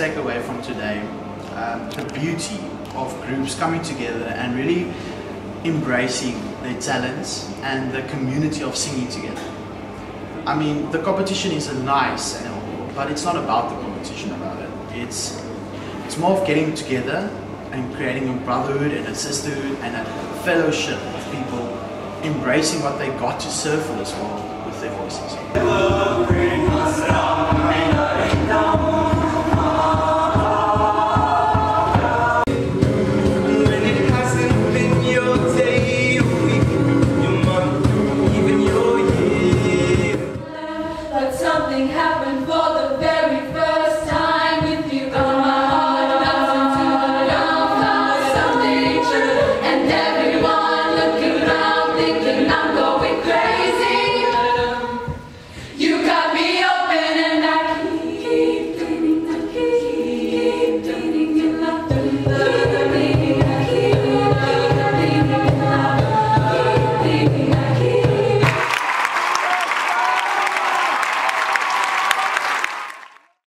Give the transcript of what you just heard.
take away from today, the beauty of groups coming together and really embracing their talents and the community of singing together. I mean, the competition is nice and all, but it's not about the competition about it. It's more of getting together and creating a brotherhood and a sisterhood and a fellowship of people embracing what they got to serve for this world with their voices. I'm going